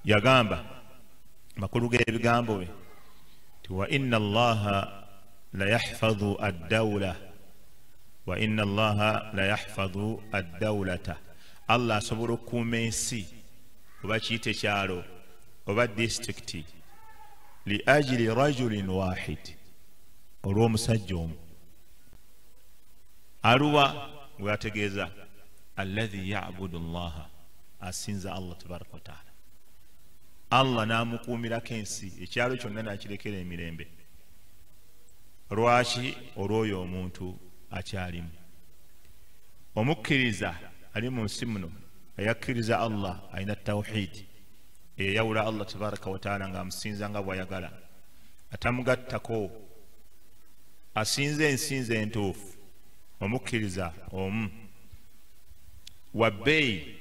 yagamba makulu g'ebigambo bye ti wa inna allaha la yahfadhu ad-dawla wa inna allaha la yahfadhu ad-dawlata Allah asobola okukuuma ensi oba kiyite ekyalo oba disitulikiti li ajili rajulin wahid olw'omusajja omu aluwa gwe ategeeza alladhi ya'budu allaha asinza Allah tabaraka wa taala Allah n'amukuumirako ensi ekyalo kyonna n'akirekera emirembe lwaki olw'oyo omuntu akyalimu omukkiriza ali mu nsi muno ayakkiriza Allah alina tawhid eyawula Allah tabaraka wa taala ng'amusinza nga bw'ayagala atamugattako asinze ensinza entuufu omukkiriza omu wabbeeyi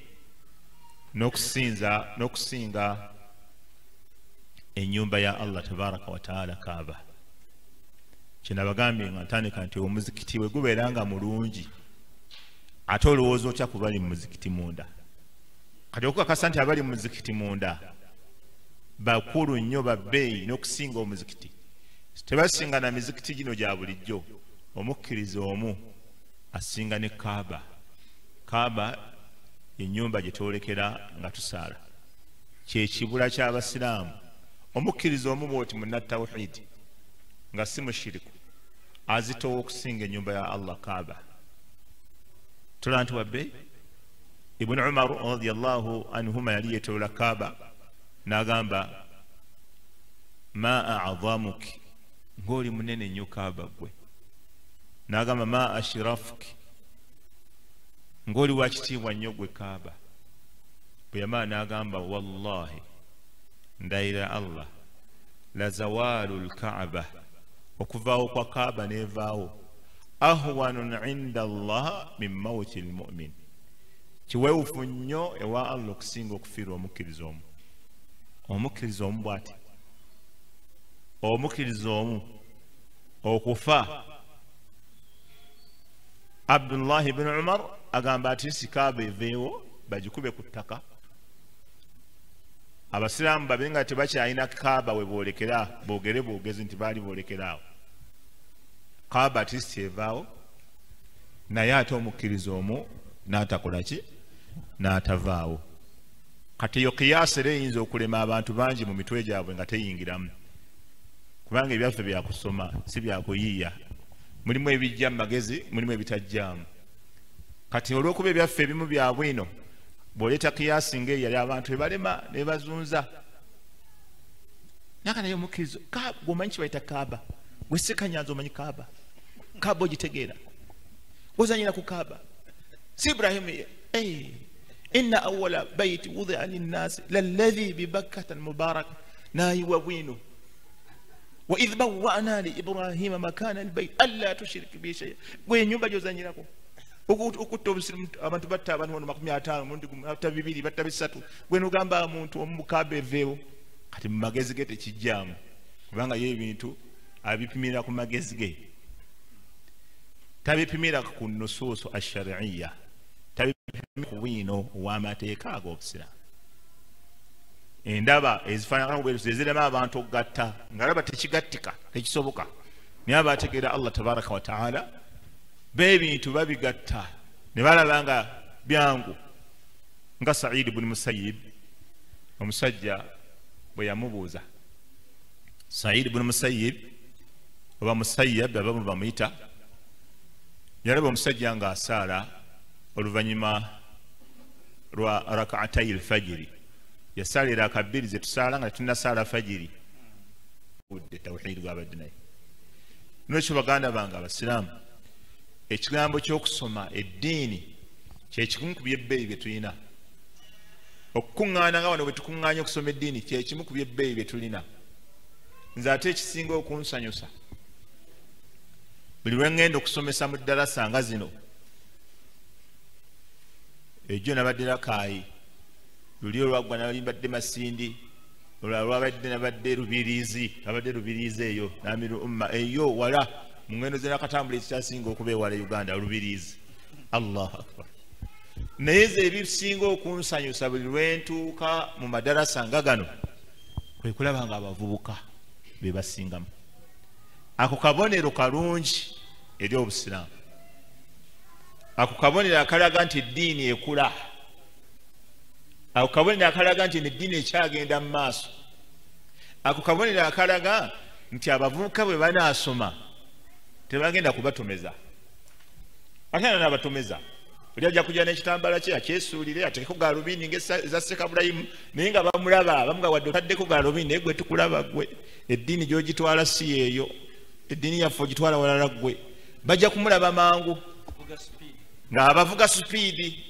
n'okusinga ennyumba ya Allah tabaraka wa taala Kaaba. Kino abagambye nga ntandika nti omuzikiti bwe gubeera nga mulungi ate olowooza otya ku bali mu muzikiti munda. Kati okukakasa nti abali mu muzikiti munda bakulu nnyo babbeeyi n'okusinga omuzikiti. Tebasinga na mizikiti gino gya bulijjo. Omukkiriza omu asinga ne Kaaba. Kaaba ennyumba gye twolekera nga tusaala. Kye kibula ky'Abasiraamu. Omukkiriza omu bw'oti munna tawhid nga si mushiriku azitowa okusinga ennyumba ya Allah Kaaba. Tula nti wabbe Ibn Umar radiyallahu anhuma yali yeetola Kaaba n'agamba ma a'dhamuki ng'oli munene nnyo Kaaba gwe. N'agamba ma ashrafuki ng'oli wa kitiibwa nnyo gwe Kaaba. Bwe yamala n'agamba wallahi ndayira Allah la zawalu al-Kaaba okuvaawo kwa Kaaba neevaawo ahwanun inda Allah min mawti al-mu'min kiweewufu nnyo ewa Allah okusinga okufiirwa omukkiriza omu. Omukkiriza omu bw'ati omukkiriza omu okufa. Abdullah ibn Umar agamba ati si Kaaba eveewo bagikube ku ttaka. Abasiraamu babe nga tebakyalina Kaaba we boolekera boogere boogezi nti baali boolekeraawo. Kaaba ati si evaawo naye ate omukkiriza omu n'atakola ki n'atavaawo. Kati eyo kiyaasi era eyinza okulema abantu bangi mu mitwe gyabwe nga teyingiramu kubanga ebyaffe byakusoma si byakuyiiya. Mulimu ebijja mu magezi mulimu ebitajjaamu. Kati olw'okuba ebyaffe ebimu bya bwino bw'oleeta kiyaasi ng'eyo yali abantu ebalema ne bazunza. Naka naye omukkiriza gwomanyi kibayita Kaaba gwe Ssekanyanza omanyi Kaaba. Kaaba ogitegeera ozanyira ku Kaaba si Ibrahim inna awwala bayti wudi'a linnaasi lalladhi bibakkata mubaraka naayiwa bwino wa idh bawwa'na li Ibrahima makana albayt alla tushrik bi shay'a. Gwe ennyumba gy'ozanyirako okutta obusirimu abantu batta abantu 50 mundi batta 2 batta 3 gwe n'ogamba omuntu omu Kaaba eveewo. Kati mu magezi ge tekijjaamu kubanga ye ebintu abipimira ku magezi ge tabipimira ku nusuusu ash-shar'iyya tabipimira ku bwino w'amateeka ag'Obusiraamu. Endaba ezifaanana bwe zirema abantu okugatta ng'alaba tekigattika tekisoboka naye abategeera Allah tabaraka wa taala b'ebintu babigatta ne balaba nga byangu nga Sa'id ibn Musayyib omusajja bwe yamubuuza. Sa'id ibn Musayyib oba Musayyab aba bamuyita yalaba omusajja nga asaala oluvannyuma lwa rak'atay al-fajiri. Yasalira akabbiri ze tusaala nga tunnasaala fajiri budde tawhid gwabadde naye. N'ekyo baganda bange Abasiraamu ekigambo ky'okusoma eddiini kyekimu ku byebbeeyi bye tulina. Okukuŋŋaana nga wano bwe tukuŋŋaanya okusoma eddiini kyekimu ku byebbeeyi bye tulina. Nze ate ekisinga okunsanyusa buli lwe ŋŋenda okusomesa mu ddarasa nga zino ejjo nabadde Rakaayi luli olwaggwa nalimbadde Masindi olwabadde nabadde Rubiriizi eyo Namiru Umma eyo wala mu ngendo ze nakatambula ekikyasinga okuba ewala Uganda Rubiriizi. Allahu akbar. naye ze ebisinga okunsanyusa buli lwentuuka mu madarasa nga gano kwe kulaba nga abavubuka be basingamu. Ako kabonero kalungi eri obusiraamu, ako kabonero akalaga nti eddiini ekula, ako kabonero akalaga nti eddiini ekyagenda mu maaso, ako kabonero akalaga nti abavubuka bwe banaasoma tebagenda kubatomeza. Ate n'abatomeza oli ajja kujja n'ekitambala kye akyesuulire ateekeko gaalubindi ng'eza Sekabulayimu, naye nga bamulaba bamuga wadde otaddeko gaalubindi naye gwe tukulaba gwe, eddiini gy'ogitwala si yeeyo, eddiini yaffe ogitwala walala gwe. Bajja kumulaba mangu ng'abavuga supiidi,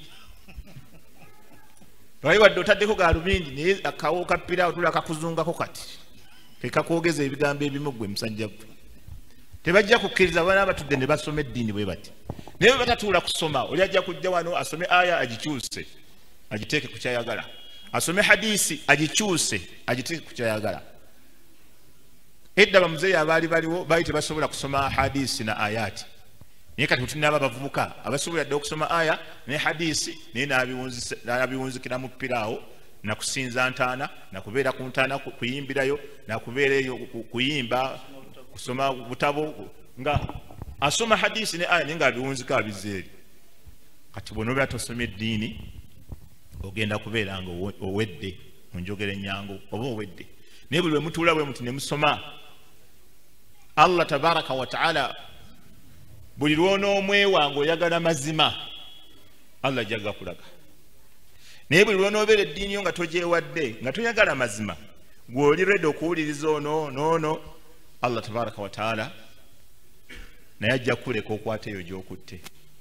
wali wadde otaddeko gaalubindi naye akawo ka piraawo tula kakuzungako kati kekakwogeza ebigambo ebimu gwe musajja gwe. Tebajja kukkiriza abaana batudde ne basoma eddiini bwe bati. Naye batatuula kusoma, oli ajja kujja wano asome aya agikyuse agiteeke ku kyayagala, asome hadisi agikyuse agiteeke ku kyayagala. Edda bamuzeeyi abaali baliwo baali tebasobola kusoma hadisi na ayati, naye kati tunaaba abavubuka abasobola dde okusoma aya ne hadisi, naye n'abiwunzikira mu piraawo nakusinza ntaana, nakubeera ku ntaana kuyimbirayo, nakubeera eyo kuyimba, kusoma butabo nga asoma hadisi ne aya nga abiwunzika abizeeri. Kati bw'onobeera tosoma eddiini ogenda kubeera nga owedde mu njogera ennyangu oba owedde. Naye buli lwe mutuula bwe muti ne musoma, Allah tabaraka wa taala buli lw'onoomwewa ng'oyagala mazima Allah ajja gakulaga. Naye buli lw'onoobeera eddiini yo nga togyewadde nga toyagala mazima, gw'oli redde okuwuliriza ono Allah tabaraka wa taala naye ajja kuleka okwata eyo gy'okutte.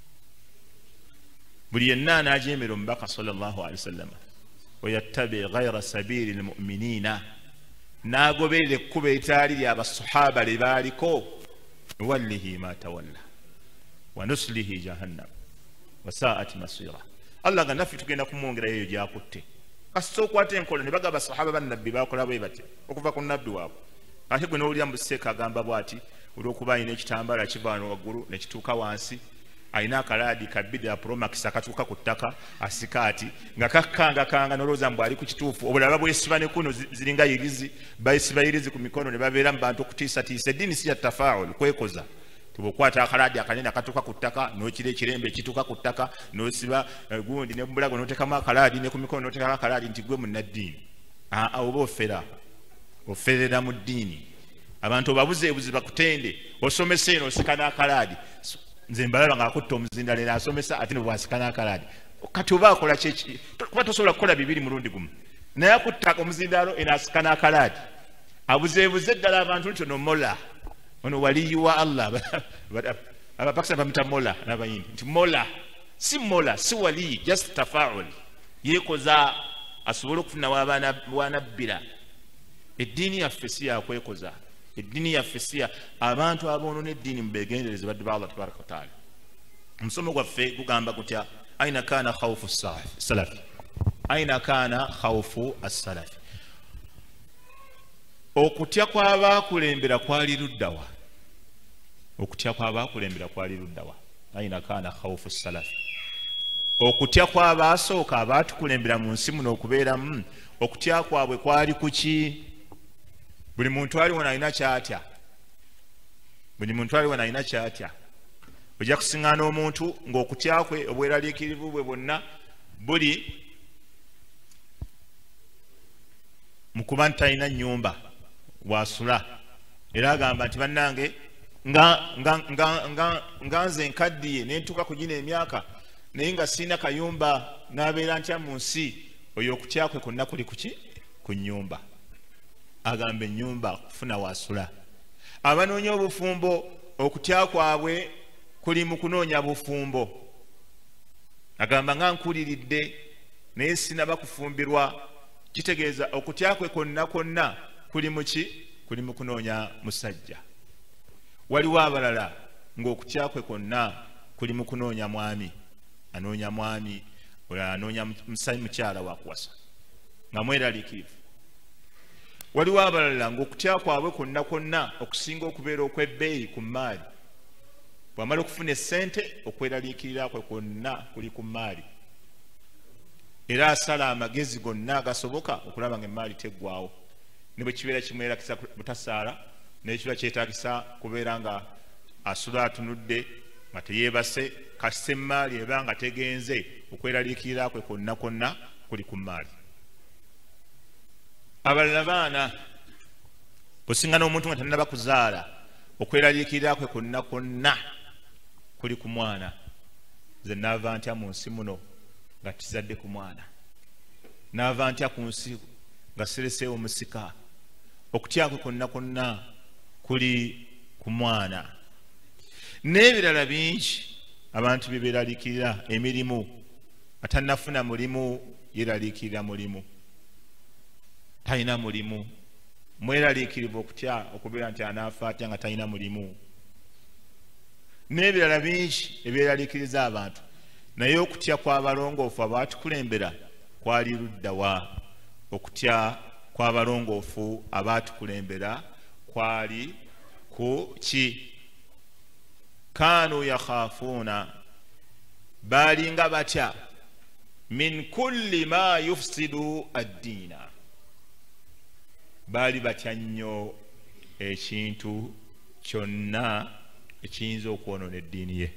Buli yenna anaajeemera omubaka sallallahu alaihi wasallam wayattabi ghayra sabili lmuminina, n'agoberera ekkubo eritaali ly'abasahaba lye baaliko, nuwallihi ma tawalla wa nuslihi jahannam wa saa'at masira. Allah nga naffe tugenda kumwongerayo eyo gy'akutte. Kasita okwata enkola ne bagamba abasahaba bannabbi baakola bwe bati okuva ku nnabbi waabwe. Ate gwe n'owulira mu Buseeka agamba bw'ati olw'okuba alina ekitambaala kiva wano waggulu ne kituuka wansi, alina akalaadi ka Bidya Pro Max akatuuka ku ttaka asikaati nga kakkangakanga n'olowooza mbu ali ku kituufu. Obulaba bwesiba ne kuno ziringa yirizi, bayisiba yirizi ku mikono ne babeera mu bantu okutiisatiisa. Eddiini si ya tafaawul, kwekoza. Tibwokwata akalaadi akanene akatuuka ku ttaka n'okira ekirembe ekituuka ku ttaka n'osiba gundi ne mbulago n'oteekamu akalaadi ne ku mikono n'oteekamu akalaadi nti gwe munnaddiini. Oba oferera mu ddiini, abantu obabuzeebuzi bakutende, osomesa eno osika n'akalaadi. Nze mbalaba ng'akutta omuzinda leero asomesa ate ne bw'asika n'akalaadi. Kati oba akola kyeki, kuba tosobola kukola bibiri mulundi gumu. Naye akutta omuzindaalo eno asika n'akalaadi, abuzeebuze ddala abantu nti ono mola, ono waliyu wa Allah. Abapakistan bamuyita mola n'abayindi nti mola, si mola, si waliyi, just tafaul, yeekoza asobole okufunawo abaana bw'anabbira. Eddiini yaffe si yakwekoza, eddiini yaffe si abantu aboonona eddiini mubeegendereze baddu ba Allah tabaraka wa taala. Omusomo gwaffe gugamba gutya: aina kaana khawfu salafi, aina kaana khawfu as-salafi. Okutya kw'abaakulembera kwali luddawa, okutya kw'abaakulembera kwali luddawa. Aina kaana khawfu as-salafi, okutya kw'abaasooka abaatukulembera mu nsi muno okubeeramu, okutya kwabwe kwali kuki? Buli muntu aliwo alina kyatya, buli muntu aliwo alina kyatya. Ojja kusiŋŋaana omuntu ng'okutya kwe obweraliikirivu bwe bwonna buli mu kuba nti talina nnyumba wasula, era agamba nti bannange nga nze nkaddiye ne ntuuka ku gino emyaka naye nga sirina kayumba n'abeera ntya mu nsi. Oyo okutya kwe konna kuli kuki? Ku nnyumba. Agamba ennyumba kufuna wasula. Abanoonya obufumbo okutya kwabwe kuli mu kunoonya bufumbo. Agamba nga nkuliridde naye sinaba kufumbirwa. Kitegeeza okutya kwe konna kuli mu ki? Kuli mu kunoonya musajja. Waliwo abalala ng'okutya kwe konna kuli mu kunoonya mwami, anoonya mwami, olala anoonya mukyala wa kuwasa nga mweraliikirivu. Waliwo abalala ng'okutya kwabwe konna okusinga okubeera okw'ebbeeyi ku maali. Bw'amala okufuna essente okweraliikirira kwe kwonna kuli ku maali. era asala amagezi gonna agasoboka okulaba nga emaali teggwawo ne bwe kibeera kimwerakisa butasaala n'ekiba kyetagisa kubeera nga asula atunudde nga teyeebase kasita emaali eba nga tegenze okweraliikirira kwe konna konna kuli ku maali. Abalala baana osinga n'omuntu nga tannaba kuzaala okweraliikirira kwe konna konna kuli ku mwana. Nze naava ntya mu nsi muno nga tizadde ku mwana, naava ntya ku nsi nga sireseewo omusika. Okutya kwe konna konna kuli ku mwana. N'ebirala bingi abantu bye beeraliikirira, emirimu, atannafuna mulimu yeeraliikirira mulimu, talina mulimu, mweraliikirivu okutya okubeera nti anaafa atya nga talina mulimu. N'ebirala bingi ebyeraliikiriza abantu, naye okutya kw'abalongoofu abaatukulembera kwali luddawa? Okutya kw'abalongoofu abaatukulembera kwali ku ki? Kaanu yakhaafuuna, baalinga batya, min kulli ma yufsidu addiina, baali batya nnyo ekintu kyonna ekiyinza okwonoona eddiini ye.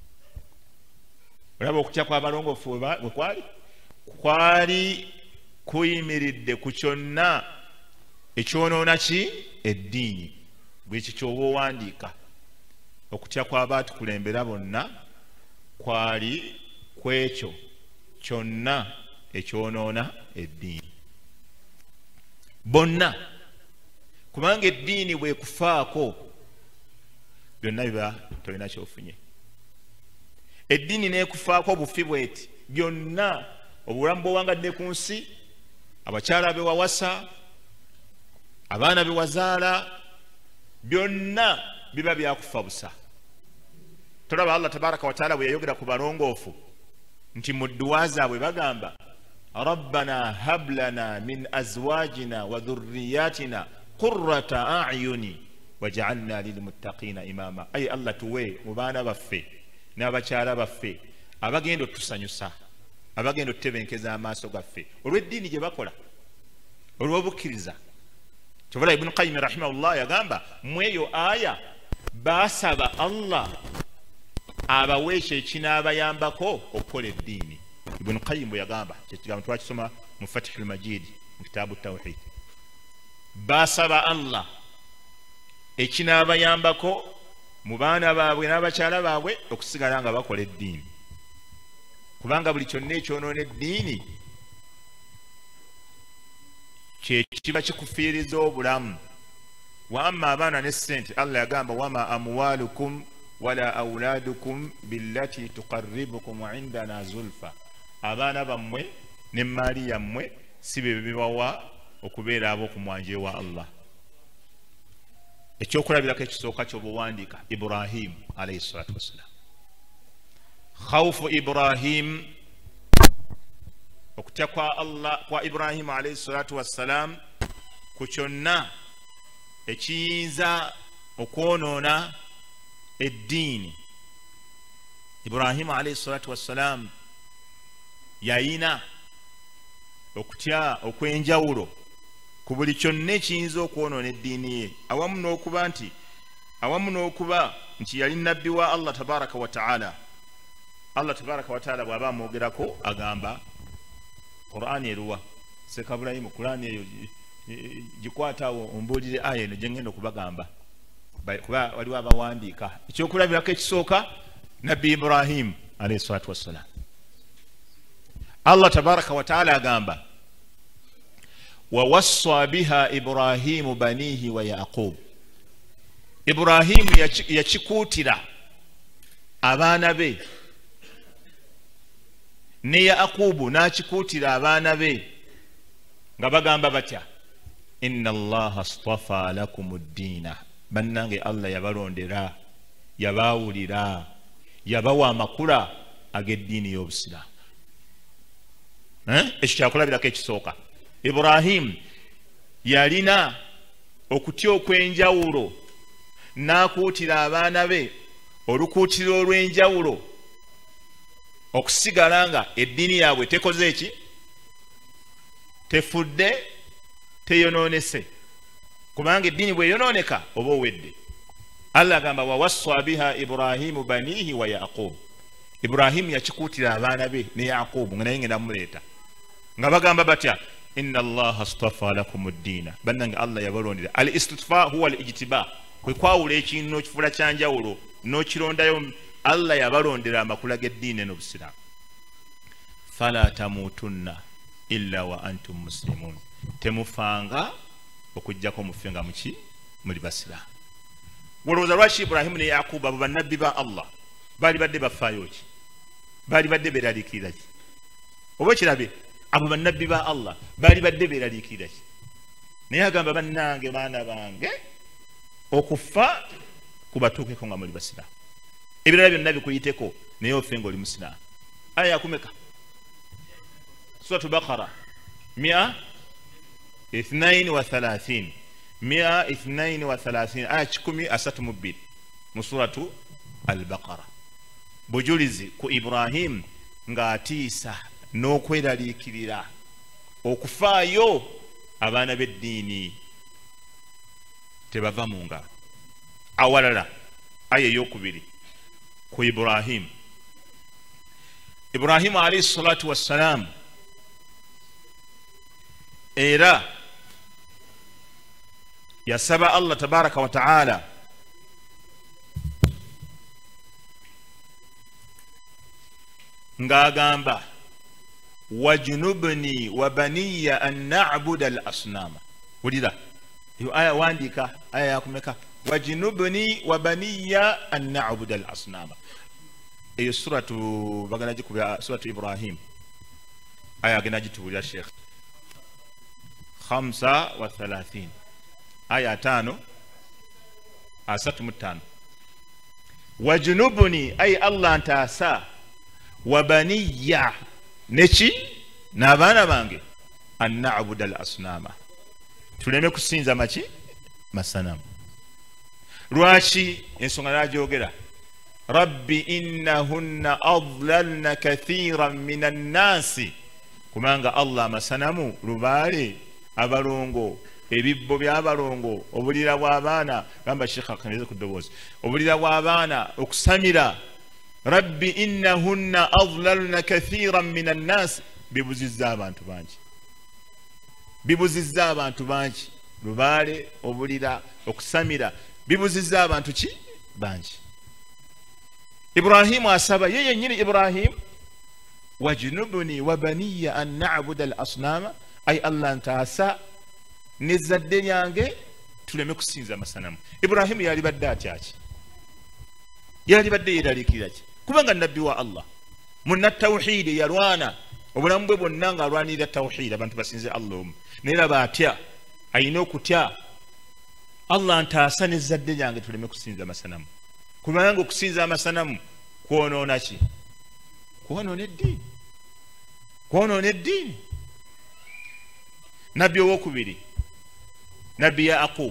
Olaba okutya kw'abalongoofu bwe kwali kuyimiridde ku kyonna ekyonoona ki? Eddiini. Bwekyo ky'oba owandiika. Okutya kw'abaatukulembera bonna kwali kwekyo kyonna ekyonoona eddiini. Bonna, kubanga eddiini bwekufaako byonna biba tolina kyofunye. Eddiini neekufaako bufi bweti, byonna obulamu bw'owangadde ku nsi, abakyala bewawasa, abaana bewazaala, byonna biba byakufa busa. Tolaba Allah tabaraka wa taala bwe yayogera ku balongoofu nti mu dduwa zaabwe bagamba rabbana hab lana min azwajina wa dhurriyatina qurrata a'yuni waj'alna lilmuttaqina imama. Ayi Allah tuwe mu baana baffe n'abakyala baffe abagenda otusanyusa, abagenda otutebenkeza amaaso gaffe olw'eddiini gye bakola, olw'obukkiriza. Kyobala Ibn Qayyim rahimahullah yagamba mu eyo aya baasaba Allah abaweesha ekinaabayambako okukola eddiini. Ibn Qayyim bwe yagamba, kyekigambo twakisoma mu Fathul Majid mu kitaabu Tawhid. Baasaba Allah ekinaabayambako mu baana baabwe n'abakyala baabwe okusigala nga bakola eddiini, kubanga buli kyonna ekyonoona eddiini kye kiba kikufiiriza obulamu. Wamma abaana ne ssente, Allah yagamba wama amwalukum wala auladukum billati tuqarribukum indana zulfa. Abaana bammwe n'emmaali yammwe si bye bibawa okubeera ab'okumwanja ewa Allah. Ekyokulabirako ekisooka ky'obuwandiika Ibrahim alayhi salatu wassalam. Khawfu Ibrahim, okutya kwa Allah kwa Ibrahim alayhi salatu wassalam ku kyonna ekiyinza okwonoona eddiini. Ibrahim alayhi salatu wassalam yayina okutya okwenjawulo ku buli kyonna ekiyinza okwonoona eddiini ye, awamu n'okuba nti yali nabbi wa Allah tabaraka wa ta'ala. Allah tabaraka wa ta'ala bw'aba amwogerako agamba Qur'ani eruwa sekabulayimu Qur'ani eyo gikwatawo ombuulire aya eno gye ngenda okubagamba kuba waliwo abawandiika. Ekyokulabirako ekisooka nabbi Ibrahim alayhi salatu wassalam. Allah tabaraka wa ta'ala agamba wawassa biha Ibrahimu banihi wa Yaqub. Ibrahimu yakikuutira abaana be, ne Yaqubu n'akikuutira abaana be nga bagamba batya inna Allaha astafa lakum ad-diina. Bannange Allah yabalondera, yabaawulira, yabawa amakula ag'eddiini y'obusiraamu. Ekyo kyakulabirako ekisooka. Ibrahim yalina okutya okw'enjawulo, n'akuutira abaana be olukuutiro olw'enjawulo okusigala nga eddiini yaabwe tekoze eki? tefudde teyononese kubanga eddiini bweyononeka oba owedde. Allah agamba wawassa biha Ibrahimu banihi wa Yaqub. Ibrahimu yakikuutira abaana be ne Yaqubu nga naye ngenda muleeta nga bagamba batya inna allaha astafa lakum ad-diina bannange Allah yabalondera. Al istifa huwa al ijtiba kwe kwawula ekintu n'okifuula kyanjawulo n'okirondayo. Allah yabalondera amakula g'eddiini n'obusiraamu. Fala tamutunna illa wa antum muslimun. Temufanga okujjako mufe nga muki muli basiraamu. Wolowooza lwaki Ibrahimu ne Yaqubu abo bannabbi ba Allah baali badde bafaayo ki? Baali badde beeraliikirira ki? Oba ekirabe abo bannabbi ba Allah baali badde beeraliikirira ki? Naye agamba bannange baana bange okufa kubatuukeko nga muli basiraamu. Ebirala byonna bikuyiteko naye ofe nga oli musiraamu. Aya yakumeka Suratu Baqara 132 aya 132 mu Suratu Al-Baqara. Bujulizi ku Ibrahim ng'atiisa n'okweraliikirira okufaayo abaana b'eddiini tebava mu ngalo. Awalala aya ey'okubiri ku Ibrahim alayhi salatu wassalam era yasaba Allah tabaraka wa ta'ala ng'agamba wajnubni wa baniya an na'buda al asnama. Wulira yo aya wandika aya yakumeka wajnubni wa baniya an na'buda al asnama. Eyo suratu bagana jikubya suratu Ibrahim aya agenda gitubulira Sheikh 35 aya 5 wajnubni ay Allah antasa wa baniya neki n'abaana bange an na'buda al asnama tuleme kusinza maki masanamu. Lwaki ensonga najogera rabbi innahunna adlalna kathiran minan nasi kubanga Allah amasanamu lubaale abalongo ebibbo by'abalongo obulira bw'abaana gamba Sheikh akaneze ku ddoboozi obulira bw'abaana okusamira rabbi innahunna adlalna kathiran minan nasi bibuzizza abantu bangi lubaale obulira okusamira bibuzizza abantu ki bangi. Ibrahimu asaba yeye nyini Ibrahim wajnubni wa baniya an na'buda al asnama ay Allah ntasa nezadde lyange tuleme kusinza amasanamu. Ibrahimu yali badde atyaki? Yali badde yeeraliikirira ki? Kubanga nabbi wa Allah munna tawhidi yalwana obulamu bwe bwonna nga alwanirira tawhidi abantu basinze Allah omu naye laba atya ayina okutya Allah ntaasa nezadde lyange tuleme kusinza amasanamu kubanga okusinza amasanamu kwonoona ki? kwonoona eddiini. Nabbi owokubiri nabbi Yaqub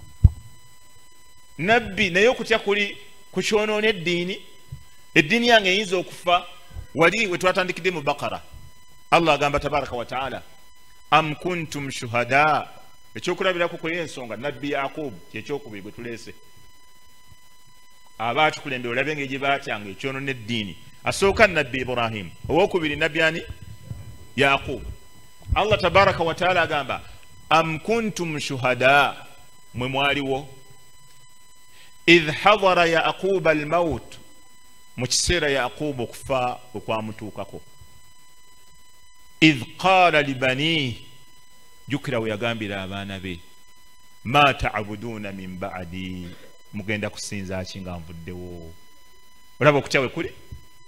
nabbi naye okutya kuli kukyonoona eddiini yange eyinza okufa. Wali we twatandikidde mu Baqara Allah agamba tabaraka wa ta'ala am kuntum shuhada. Ekyokulabirako kwe ensonga nabbi Yaqub kyekyokubiri gwe tuleese abaatukulembera olabe engeri gye baatyanga ekyonoona eddiini. Asooka nabbi Ibrahim, owokubiri nabbi ani? Yaqub. Allah tabaraka wa ta'ala agamba am kuntum shuhada mwe mwaliwo idh hadara Yaquba al maut mu kiseera Yaqubu okufa okwamutuukako idh qala li banihi jukira we yagambira abaana be ma ta'buduuna min ba'di mugenda kusinza ki nga nvuddewo. Olaba okutya we kuli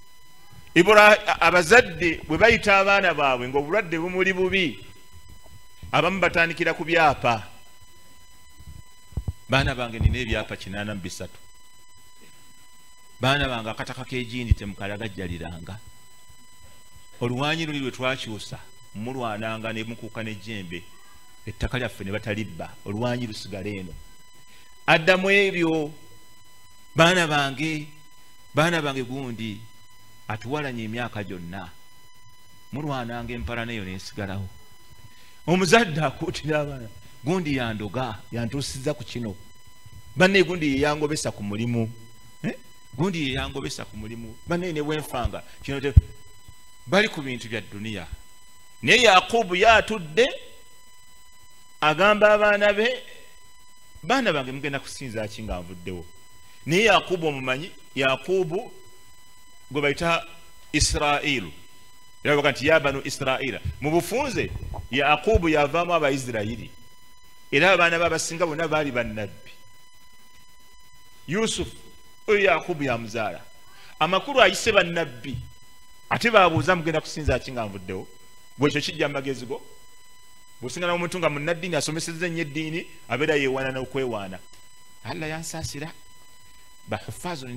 abazadde bwe bayita abaana baabwe ng'obulwadde bumuli bubi abamu batandikira ku byapa. Baana bange nina ebyapa 83 baana bange akataka k'ejindi temukalagajjaliranga. Oluwanyi luli lwe twakyusa mulwananga ne mukuuka n'ejjembe ettaka lyaffe ne batalibba oluwanyi lusigala eno. Addamu ebyo baana bange gundi atuwalanye emyaka gyonna mulwananga empala neyo nesigalawo. omuzadde akuutira abaana gundi yandoga yantuusiza ku kino banne gundi yeyangobesa ku mulimu gundi yeyangobesa ku mulimu banne ne bwenfanga kino bali ku bintu bya duniya naye Yakubu yatudde agamba abaana be baana bange mugenda kusinza ki nga nvuddewo naye Yakubu omumanyi Yakubu gwe bayita Israilu era baga nti ya banu Israila mu bufunze Yakubu yavaamu Abaisirayiri era abaana babasinga bonna baali bannabbi Yusufu oyo Yakubu yamuzaala amakulu ayise bannabbi ate babuuza mugenda kusinza ki nga nvuddewo bwekyo kijja magezi go bwosingana omuntu nga munnaddiini asomesezza nnyo eddiini abeera yeewaana n'okwewaana Allah yansaasira bahufaazo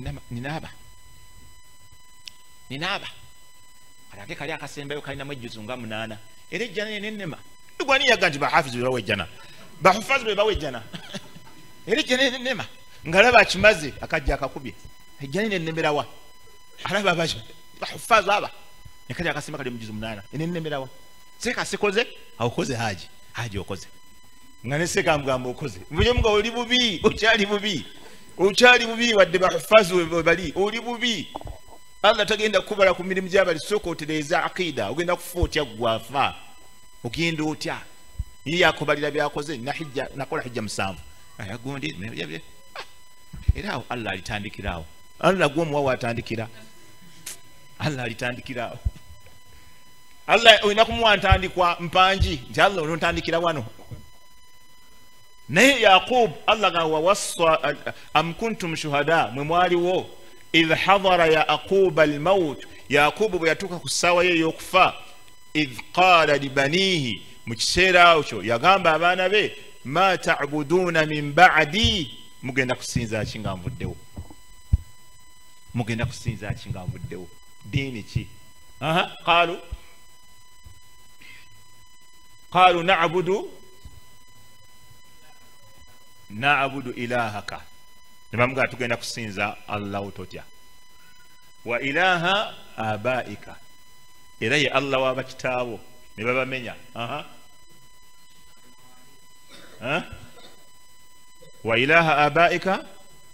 ninaaba alage kali akasembayo kalinamu ejjuzu nga 8 era ejjana nenema gwani yaga nti bahafizi be bawejjana bahufaazo be bawejjana era ejjana nenema ngalaba akimaze akajja akakubye ejjana nenemerawa alaba bahufaazo aba nekali akasemba kali mu jjuzu 8 nenemerawa seka sikoze awukoze haji okoze ngane seka mugamba okoze mbuye mga oli bubi okyali bubi wadde bahufazu bali oli bubi Allah tagenda kubala ku mirimu gy'abali sooka otereeza aqida ogenda kufa otya gwafa ogenda otya ye yakubalira byakoze nakola hijja 7 ayagundi era awo Allah alitandikiraawo Allah gw'omuwawa atandikira Allah alitandikiraawo Allah oyina kumuwa ntandikwa mpanji nti Allah onontandikira wano naye Yaqub Allah ga wawassa am kuntum shuhada mwe mwaliwo idh hadara Yaqub al-maut Yaqub bwe yatuuka ku ssaawa ye y'okufa idh qala libanihi mu kiseera ekyo yagamba abaana be ma ta'buduuna min ba'di mugenda kusinza ki nga nvuddewo diini ki قالوا نعبد إلهك نبامغا تugenda kusinza Allah utotya wa ilaha abaika era ye Allah wa bakitaabo ne babamenya wa ilaha abaika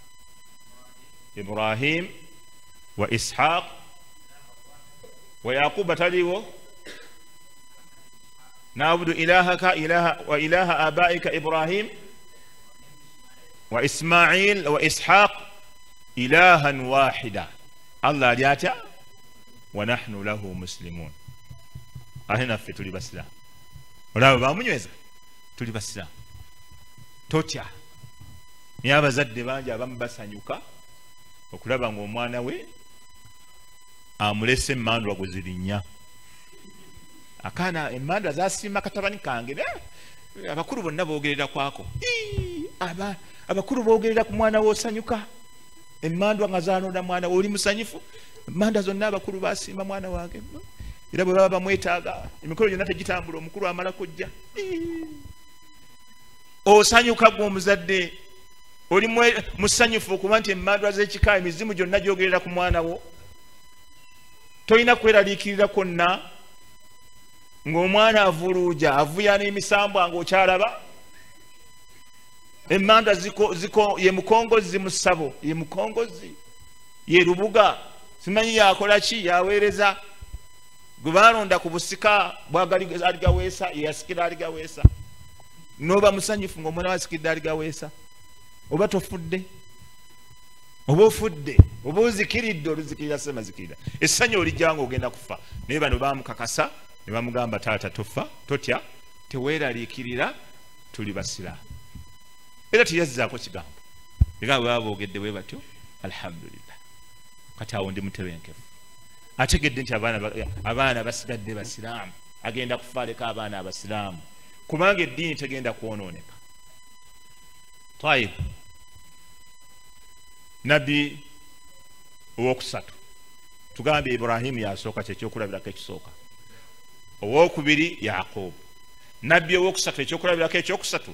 Ibrahim wa Ishaq wa Yaqub taliwo نعبد إلهك وإله آبائك إبراهيم وإسماعيل وإسحاق إلها واحدا الله لياتا ونحن له مسلمون أهنا في تولي بسلا ولا بامنيوزا تولي بسلا توتيا نيابا زد بانجا بامباسانيوكا okulaba ng'omwana we amulese mmandwa gwe zirinya akana emandwa zasima katabani kange abakulu bonna boogerera kwako abakulu boogerera ku mwana wo osanyuka emandwa nga zaanoda mwana oli musanyifu emandwa zonna abakulu basima mwana wange era bwe baba bamwetaaga emikolo gyonna tegitambula omukulu amala kujja osanyuka gwe omuzadde oli musanyufu okuba nti emandwa z'ekika emizimu gyonna gyogerera ku mwana wo tolina kweraliikirira kwonna ng'omwana avuluuja avuyana emisambwa ng'okyalaba emmanda ye mukongozi mu ssabo ye mukongozi ye lubuga simanyi yakola ki yaweereza gwe baalonda ku busika bwagaligaweesa yeyasikira aligaweesa n'oba musanyufu ng'omwana wasikidde aligaweesa oba tofudde oba ofudde oba ozikiridde oluzikirira semazikirira essanyu olijjanga ogenda kufa naye bano baamukakasa ne bamugamba taata tofa totya teweeraliikirira tuli basiraamu era teyazzaako kigambo era bwe baba boogedde bwe batyo alhamdulillah kati awo ndi mutebenkefu ategedde nti abaana basigadde basiraamu agenda kufaaleka abaana abasiraamu kubanga eddiini tegenda kwonooneka tayib nabbi owokusatu tugambye Ibrahimu yasooka kyekyokulabirako ekisooka owokubiri Yaqubu nabbi owokusatu ekyokulabirako ekyokusatu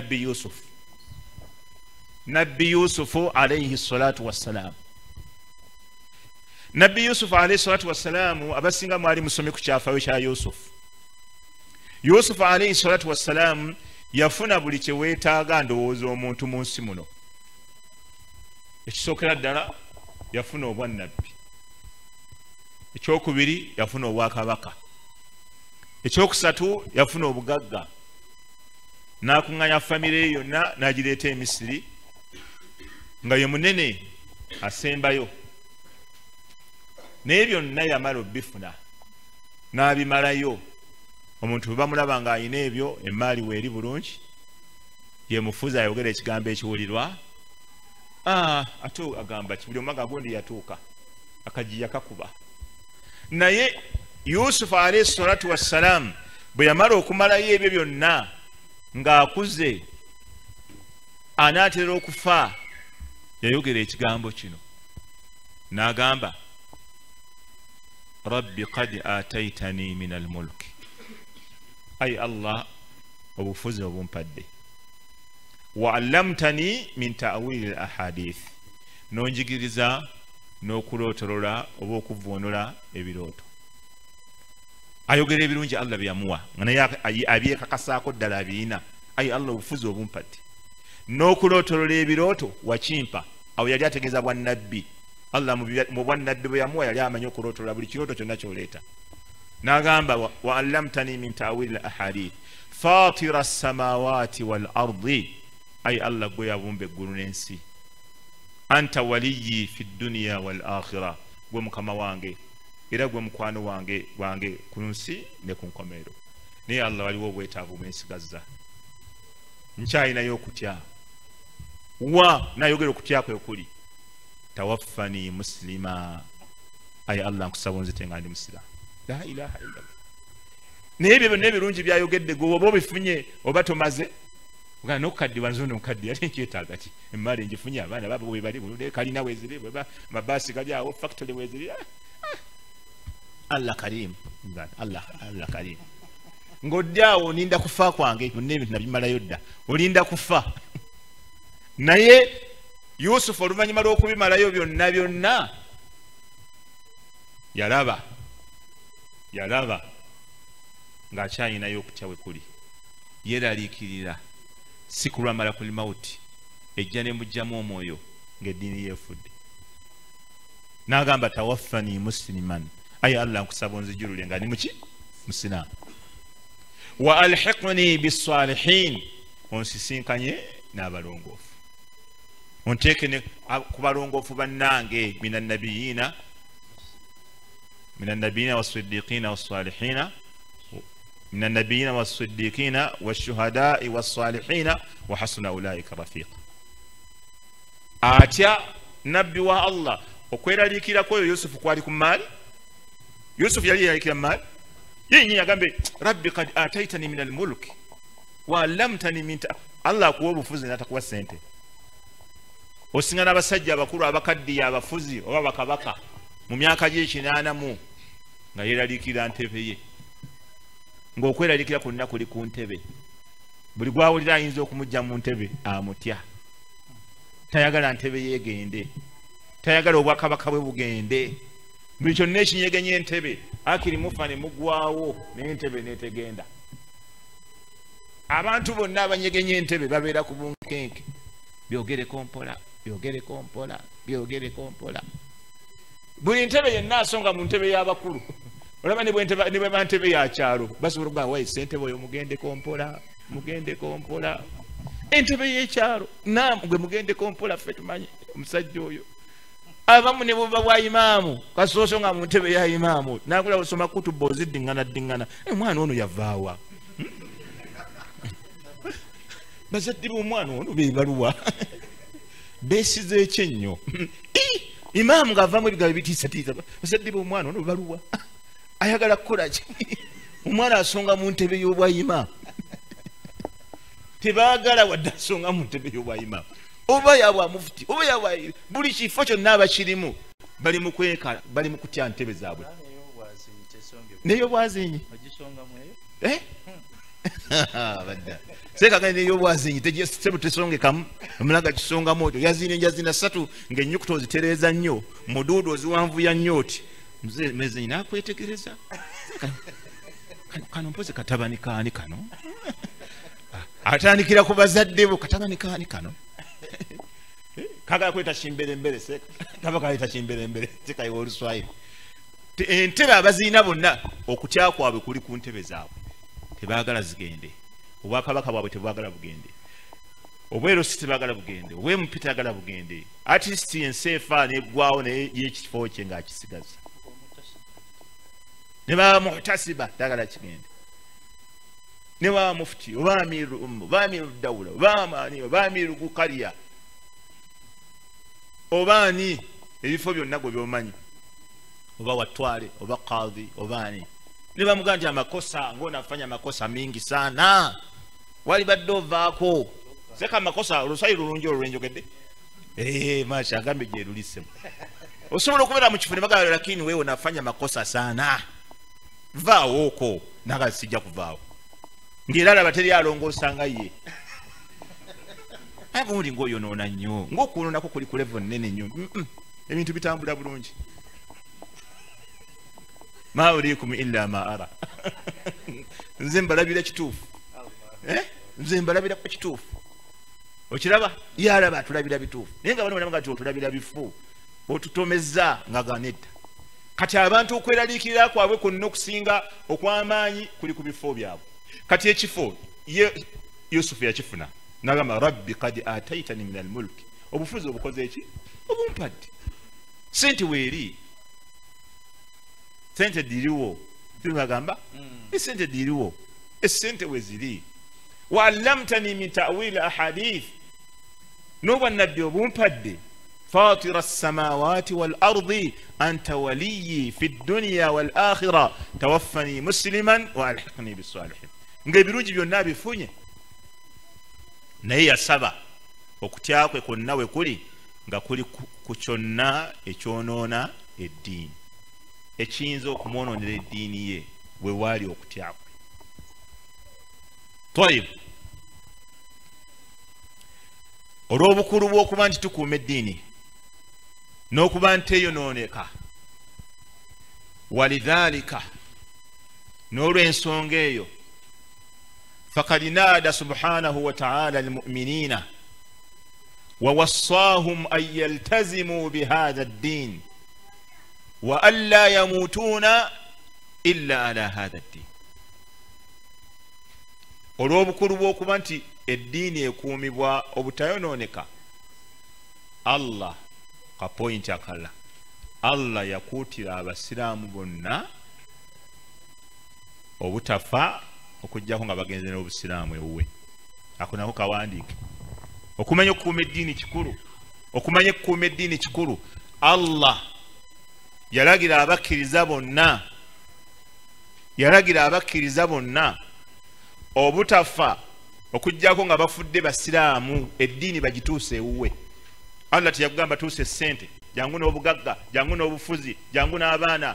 nabbi Yusufu alayhi salatu wassalam nabbi Yusufu alayhi salatu wassalaamu abasinga mwali musome ku kyafayo kya Yusufu Yusufu alayhi salatu wassalam yafuna buli kye weetaaga ndowooza omuntu mu nsi muno. Ekisookera ddala yafuna obwannabbi, ekyokubiri yafuna obwakabaka, ekyokusatu yafuna obugagga, n'akuŋŋanya famire ye yonna n'agireeta e Misiri nga ye munene asembayo. Naye byonna yamala obbifuna n'abimalayo. Omuntu bwe bamulaba ng'ayina ebyo, emmaali weeri bulungi, ye mufuzi ayogera ekigambo ekiwulirwa. Ate agamba buli omu agamba gundi yatuuka, akajiya kakuba. Naye Yusufu alayhi salatu wassalam bwe yamala okumalayo ebyo byonna ng'akuze anaatera okufa, yayogera ekigambo kino n'agamba rabbi qad ataitani min almulki, ay Allah obufuzi obumpadde, wa allamtani min ta'wili alahadith, nonjigiriza n'okulootolola oba okuvvuunula ebirooto. Ayogera ebirungi Allah byamuwa nga naye abyekakasaako ddala abiina. Ayi Allah obufuzi obumpadde n'okulootolola ebirooto wakimpa. Awo yali ategeeza bwannabbi. Allah mu bwannabbi bwe yamuwa yali amanyi okulootolola buli kirooto kyonna kyoleeta. N'agamba wa allamtani min ta'wili alahadith fatira as-samawati wal ardi, ayi Allah gwe yabumba eggulu n'ensi. Anta waliyyi fi dunya wal akhirah, gwe mukama wange era gwe mukwano wange ku nsi ne ku nkomerero. Naye Allah waliwo obwetaavu bwensigazza, nkyalinayo okutya. Nayogera okutya kwe kuli tawaffani muslima, ayi Allah nkusaba onzite nga ndi musiraamu. La ilaha illallah. Naye ebyo byonna ebirungi byayogedde gwe oba obifunye oba tomaze ugana n'okukaddiwa nze ono nkaddiya ate nkyetaaga ki? Emmaali ngifunye, abaana babo bwe bali bulule, kalina weeziri, amabaasi gali awo, factory weeziri. Allah karimu, Allah karimu. Ng'odde awo olinda kufa kwange, byonna ebintu nabimalayo dda, olinda kufa. Naye Yusufu oluvannyuma lw'okubimalayo byonna yalaba ng'akyayinayo okutya we kuli. Yeeraliikirira si kulwa malakul mauti ejja ne mujjamu omwoyo ng'eddiini yeefudde. N'agamba tawaffani musliman, ayi Allah nkusaba onzijulule nga ndi muki? Musiraamu. Wa alhiqni bisalihin, onsisinkanye n'abalongoofu, onteeke ne ku balongoofu bannange minan nabiyina was-siddiqina was-salihina, من النبيين والصديقين والشهداء والصالحين وحسن أولئك رفيقا. Atya nabbi wa Allah okweraliikira kwoyo Yusufu kwali ku maali. Yusufu yali yalalikira maali, yennyini yagambe rabbi qad ataitani min almulki wa allamtani min Allah akuwa obufuzi n'atakuwa ssente. Osinga n'abasajja abakulu abakaddiya abafuzi oba bakabaka mu myaka gy'ekinaanamu nga yeeraliikira ntebe ye, ng'okweraliikira kwonna kuli ku ntebe. Buli gwawulira ayinza okumujja mu ntebe amutya, tayagala ntebe yeegende, tayagala obwakabaka bwe bugende. Buli kyonna ekinyegenya entebe akiri mufa ne mugwawo n'entebe n'etegenda. Abantu bonna abanyegenya entebe babeera ku bunkenke, byogereko mpola, byogereko mpola, byogereko mpola. Buli ntebe yenna asonga mu ntebe y'abakulu. Olaba ne bwe ntebe ya kyalo basobola okuba wayi ssentebe oyo mugendeko mpola, mugendeko mpola. Entebe y'ekyalo gwe mugendeko mpola, ffe tumanyi omusajja oyo. Abamu ne buva bwa imaamu kasooso nga mu ntebe ya imaamu n'akula osoma kutuba oziddiŋŋana. Omwana ono yavaawa? Bazadde b'omwana ono beebaluwa beesize ekyennyo. Imaamu ng'avaamu ebigambo bitiisatiisa, bazadde b'omwana ono baluwa? Ayagala kukola ki? Omwana asonga mu ntebe y'obwayimaamu. Tebaagala wadde asonga mu ntebe y'obwayimaamu. Oba yabwa mufuti, oba yabwa buli kifo kyonna abakirimu bali mu kwekala, bali mu kutya ntebe zaabwe. N'ey'obwazinyi badda seekagane n'ey'obwazinyi tesongekamu, omulaga kisongamu otyo yazina enjazina ssatu ng'ennyukuta ozitereeza nnyo, muduudu oziwanvuya nnyo oti muzeemezenyi n'akwetegereza. kano mpozi katabani kaani kano atandikira ku bazadde bo katabani kaani kano kagala kweta kimberembere se kaba kaleta kimberembere tekayiwa oluswayiri entebe abaziina bonna okutya kwabwe kuli ku ntebe zaabwe tebaagala zigende obwakabaka bwabwe tebwagala bugende obwerosi tebagala bugende obwemupi tebagala bugende artist ensefa neggwawo naye yekifo kye ngaakisigaza ne baba muhtasiba tagala kigende ne baba mufti oba amiru oba amiru dawula oba amaani oba amiru gukaliya oba ani ebifo byonna gwe byomanyi oba watwale oba kadhi oba ani ne bamugamba nti amakosa ng'onafanya makosa mingi sana wali badde ovaako seka makosa olusayi lulungi olwenjogedde masha agambe gye lulisemu osobola okubeera mu kifo ne bagamba lakini wewe unafanya makosa sana vaawo oko naga sijja kuvaawo ng'era alaba teri alongoosanga ye abundi ng'oyonoona nnyo ng'okwonoonako kuli ku level nnene nnyo ebintu bitambula bulungi ma uriikum illa ma ara nze mbalabira kituufu nze mbalabira ku kituufu okiraba yalaba atulabira bituufu naye nga bano nga otulabira bifu otutomezza nga ganetta kati abantu okweraliikirira kwabwe kwonna okusinga okw'amaanyi kuli ku bifo byabwe kati ekifo yusufu yakifuna nagamba rabbi kad ataitani min almulki obufuzi obukoze eki obumpadde sente weeri sente diriwo tibagamba esente diriwo esente weziri waallamtani min ta'wil ahadith n'obwannabbi obumpadde فاطر السماوات والأرض أنت ولي في الدنيا والآخرة توفني مسلما وألحقني بالصالحين ng'ebirungi byonna bifunye naye yasaba okutya kwe kwonna we kuli nga kuli ku kyonna ekyonoona eddiini ekiyinza okumwonoonera eddiini ye bwe waali okutya kwe toyibu olw'obukulu bw'okuba nti tukuuma eddiini n'okuba nteyonooneka walidhalika n'olw'ensonga eyo fakad naada subhanahu wa ta'ala almu'minina wa wassahum an yaltazimu bihadha ad-din wa an la yamutuna illa ala hadha ad-din olw'obukulu bw'okuba nti eddiini ekuumibwa obutayonooneka Allah ka point akala Allah yakuutira abasiraamu bonna obutafa okujjako nga bagenze n'obusiraamu ewuwe ako nako kawandiike okumanya okukuuma eddiini kikulu okumanya okukuuma eddiini kikulu Allah yalagira abakkiriza bonna obutafa okujjako nga bafudde basiraamu eddiini bagituuse ewuwe Allah teyakugamba tuuse sente jangu n'obugagga jangu n'obufuzi jangu n'abaana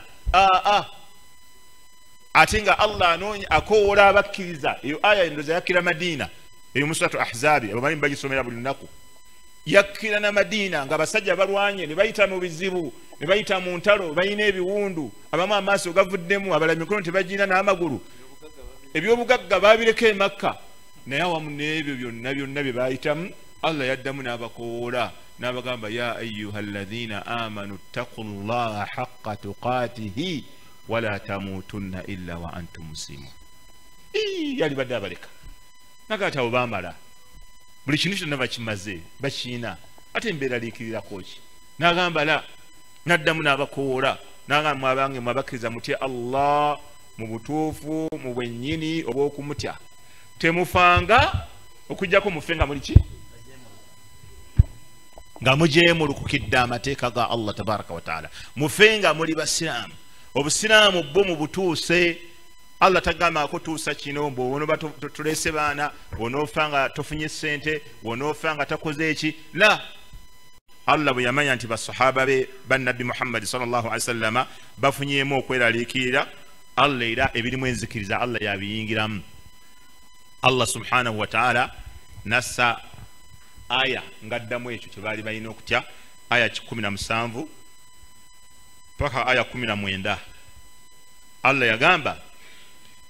ate nga Allah anoonya akoowola abakkiriza eyo aya endoza yakkira Madiina eyo mu suratu Ahzaabi abamanyi bagisomera buli lunaku yakkira na Madiina nga basajja balwanye ne bayita mu bizibu ne bayita mu ntalo bayina ebiwundu abamu amaaso gavuddemu abalala emikono tebagiina n'amagulu ebyobugagga babireka e Makka naye awamu n'ebyo byonna bye bayitamu Allah yaddamu n'abakoowola n'abagamba ya ayyuha alladhina amanu ttaqullaha haqqa tuqatihi wala tamutunna illa wa antum muslimun yali badde abaleka nagati abo bamala buli kintu kyonna bakimaze bakiina ate embeera liikirirako ki n'agamba la n'addamu n'abakoowola n'agamba mwabange mwabakkiriza mutya Allah mu butuufu mu bwennyini obw'okumutya temufanga okujjako mufe nga muli ki nga mujeemulukukidde amateeka ga Allah tabaraka wa taala mufe nga muli basiraamu obusiraamu bwo mu butuuse Allah tagamba kutuusa kino bw'onoba tulese baana bw'onoofa nga tofunye ssente bw'onoofa nga takoze eki la Allah bwe yamanya nti basahaba be bannabbi Muhammad sallallahu alaihi wasallama bafunyeemu okweraliikirira Allah era ebirimu enzikiriza Allah yabiyingiramu Allah subhanahu wa ta'ala nassa aya ngaddamu ekyo kye baali balina okutya aya 17 paka aya 19 Allah yagamba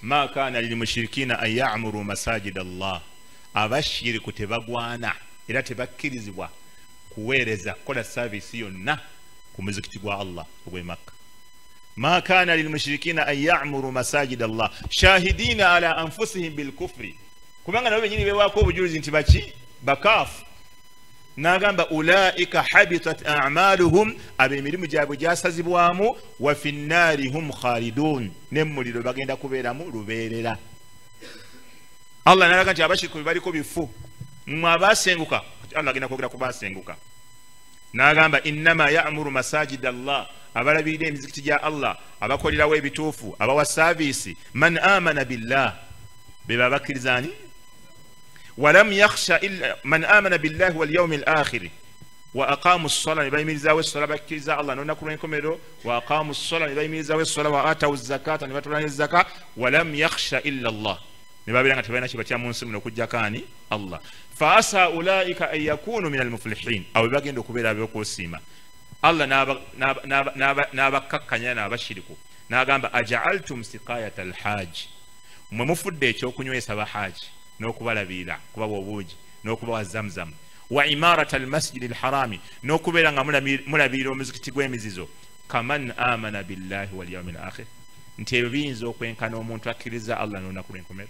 ma kana lilmushrikina an ya'muru masajid Allah abashiriku tebagwana era tebakkirizibwa kuweereza kola service yonna ku muzikiti gwa Allah ogwe Makka. ma kana lilmushrikina an ya'muru masajid Allah shahidina ala anfusihim bilkufri kubanga nabo benyini bewako obujulizi nti baki bakafu. Nagamba ulaika habitat a'maluhum abemirimu gyabwe gyasazibwamu wa fi nnaari hum khalidun nemmuliro bagenda kubeeramu lubeerera. Allah nalaga nti abashiriku bebaliko bifu mmwe abasenguka. Allah agenda kwogera ku basenguka. Nagamba innama ya'muru masajid Allah abalabirira emizikiti gya Allah abakolerawo ebituufu abawa saavisi man amana billah beba bakkirizani ولم يخشى إلا من آمن بالله واليوم الآخر وأقاموا الصلاة بيميزا والصلاة بكيزا الله نقول لكم وأقاموا الصلاة بيميزا والصلاة وآتوا الزكاة نبتلون الزكاة ولم يخشى إلا الله نبابي لنا تبين شيء بتيام مسلم نقول كاني الله فأسى أولئك أن يكونوا من المفلحين أو باقي نكبر بيقول سيما الله نابا ككنيا نابا شركو ناقام أجعلتم سقاية الحاج ممفدة شوكنيو يسبا حاج n'okubalabira kubawa obuugi n'okubawa zamzam wa imarata almasjidi alharami n'okubeera nga mulabirira omuzikiti gw'emizizo kaman amana billahi wal yawmil akhir nti ebyo biyinza okwenkana omuntu akkiriza Allah n'olunaku lw'enkomerero.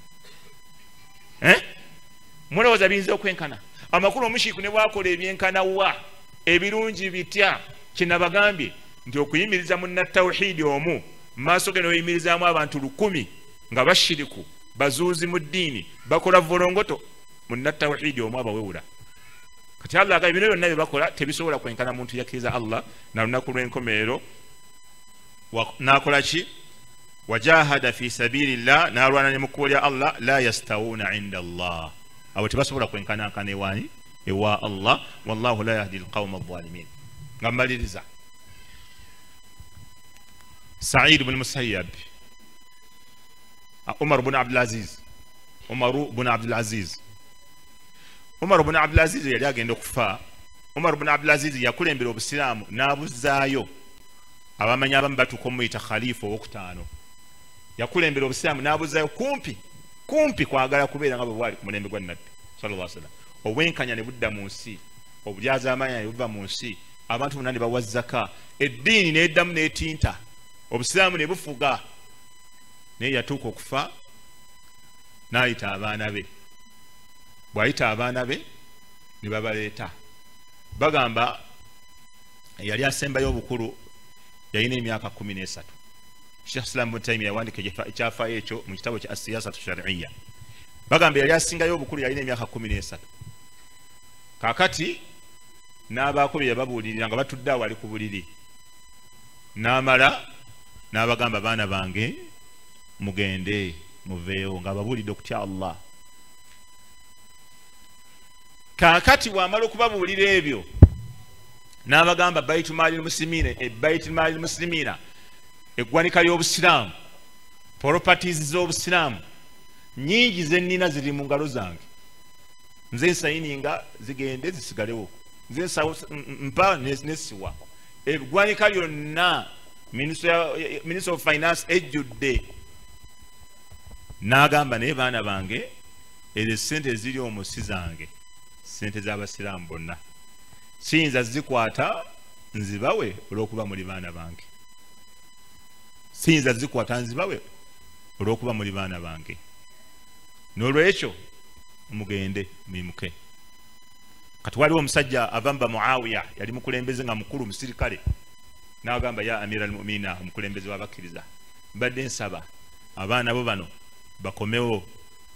Mulowooza biyinza okwenkana amakulu omushiriku ne bwakola ebyenkana wa ebirungi bitya kinabagambye nti okuyimiriza munnatawhidi omu maaso ge n'oyimirizaamu abantu 100 nga bashiriku bazuuzi mu ddiini bakola volongoto munnatawhidi omu abawewula. Kati Allah aga bino byonna bye bakola tebisobola kwenkana muntu yakkiriza Allah na lunaku lw'enkomerero. Nakola ki? wajahada fi sabilillah n'alwana ne mu kkubo lya Allah la yastawuna inda Allah abo tebasobola kwenkanankana ewaani ewa Allah wallahu la yahdi alqawma adh-dhalimin. nga mmaliriza Sa'id bin Musayyab Umar bin Abdul Aziz yali agenda okufa. Umar bin Abdul Aziz yakulembera obusiraamu n'abuzaayo abamanyi abamu batuuka omuyita khalifa owokutaano. Yakulembera obusiraamu n'abuzaayo kumpi kwagala kubeera nga bwe bwali ku mulembe gwa Nabbi sallallahu alaihi wasallam. Obwenkanya ne budda mu nsi, obulyazaamanya ne buva mu nsi, abantu bonna ne bawa zaka, eddiini n'eddamu n'etinta, obusiraamu ne bufuga. Naye yatuuka okufa n'ayita abaana be. Bw'ayita abaana be ne babaleeta bagamba yali asembayo obukulu yalina emyaka 13. Sheikh Islam Ibn Taymiyyah yawandika ekyafaayo ekyo mu kitabo kya As-Siyasatu Shar'iyya. Bagamba yali asingayo obukulu yalina emyaka 13. Kakati n'abaako bye yababuulirira nga batudde awo ali ku buliri. N'amala n'abagamba baana bange mugende muveeyo nga ababuulidde okutya Allah. Kakati bw'amala okubabuulira ebyo n'abagamba Baitul Mali al-Muslimina eggwanika ly'obusiraamu, properties z'obusiraamu nyingi zennina ziri mu ngalo zange. Nze nsayininga zigende zisigalewo, nze mpa nesiwa. Eggwanika lyonna Minister of Finance ejjudde. N'agamba naye baana bange ezo ssente eziri omwo si zange, ssente z'abasiraamu bonna. Siyinza zikwata nzibawe olw'okuba muli baana bange. Siyinza zikwata nzibawe olw'okuba muli baana bange. N'olwekyo mugende mwimuke. Kati waliwo omusajja avamba Muawiya yali mukulembeze nga mukulu musirikale. N'agamba ya Amira al-Mu'mina omukulembeze w'abakkiriza, mbadde nsaba abaana bo bano bakomewo.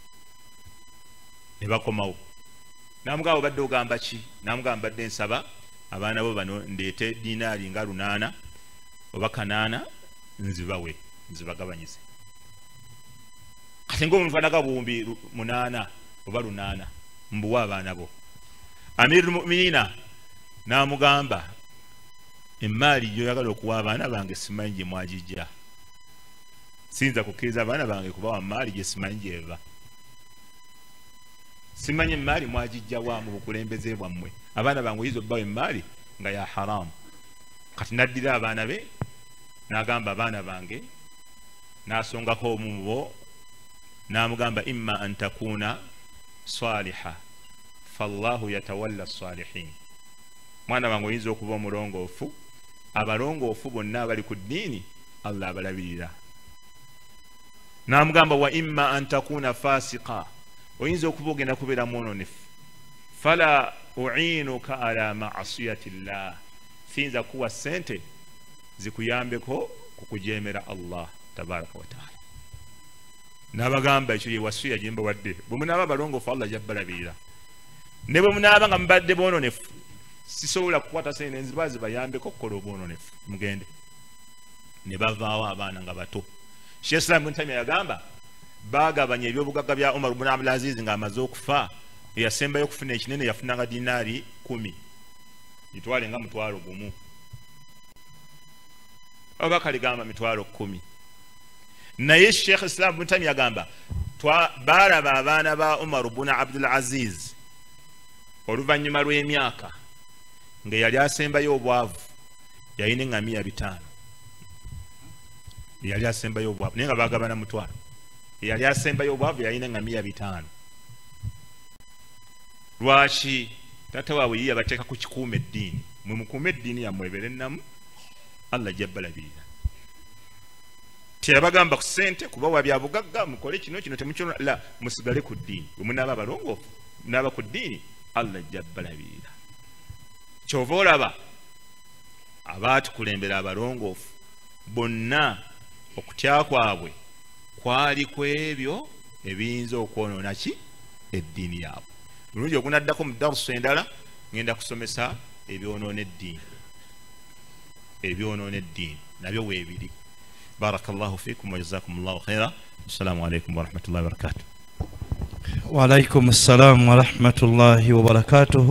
Ne bakomawo. Namugamba badde ogamba ki? Namugamba badde nsaba abaana bo bano ndeete dinaali nga 8 oba 8 nzibawe, nzibagabanyize. Kati ng'omuntu anaga buwumbi 8 oba 8 mbuwa abaana bo. Amirul Mu'minina n'amugamba emaali gyoyagala okuwa abaana bange simanyi gye mwagijja. Siyinza kukkiriza abaana bange kubawa maali gye simanyi gyeva. Simanyi emaali mwagijja wa mu bukulembeze bwammwe. Abaana bange oyinza obbawa emaali nga ya haramu. Kati naddira abaana be n'agamba abaana bange n'asongako omu bo namugamba imma an takuna saliha fallahu yatawalla salihin mwana wange oyinza okuba omulongoofu abalongoofu bonna abali ku ddiini Allah abalabirira namugamba wa imma an takuna fasiqa oyinza okuba ogenda kubeera mwononefu fala uinuka ala maasiyati llah siyinza kuwa sente zikuyambeko kukujemera Allah tabaraka wataala nabagamba ekyo ye wasiya gye mbawadde bwe munaaba abalongoofu Allah jabbalabirira ne bwe munaaba nga mubadde bwononefu sisobola kukwata sente zibayambeko okukola obwononefu mugende ne bavaawo abaana nga bato Sheikh Islam Ibn Taymiyyah yagamba bagabanya ebyobugagga bya Umar ibn Abdul Aziz nga amaze okufa eyasembayo okufuna ekinene yafunanga dinaari 10 itwale nga mutwalo gumu oba kaligamba mitwalo 10 naye Sheikh Islam Ibn Taymiyyah yagamba baraba abaana ba Umar ibn Abdul Aziz oluvannyuma lw'emyaka nga yali asembayo obwavu yayina eŋŋamiya 5 yali asembayo obwavu naye nga bagabana mutwalo yali asembayo obwavu yayina eŋŋamiya 5 lwaki tata waabwe yiye abateeka ku kikuuma eddiini mwe mukuuma eddiini yammwe ebeere ennamu Allah jabbalabirira teyabagamba ku ssente kubawa bya bugagga mukole kino temukino la musigale ku ddiini bwe munaaba abalongoofu munaaba ku ddiini Allah jabbalabirira kyova olaba abaatukulembera abalongoofu bonna okutya kwabwe kwali ku ebyo ebiyinza okwonoona ki eddiini yaabwe mulungi ogunaddako mu darusu endala ngenda kusomesa ebyonoona eddiini nabyo weebiri barakallahu fikum wa jazakumullahu khaira assalamu alaikum wa rahmatullahi wa barakatuh wa alaikum assalam wa rahmatullahi wa barakatuh